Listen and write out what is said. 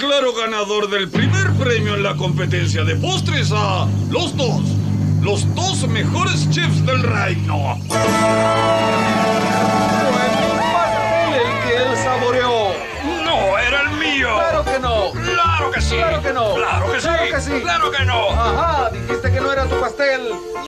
declaro ganador del primer premio en la competencia de postres a los dos mejores chefs del reino. Fue mi pastel el que él saboreó. No, era el mío. ¡Claro que no! ¡Claro que sí! ¡Claro que no! ¡Claro que sí! ¡Claro que sí! ¡Claro que no! Ajá, dijiste que no era tu pastel.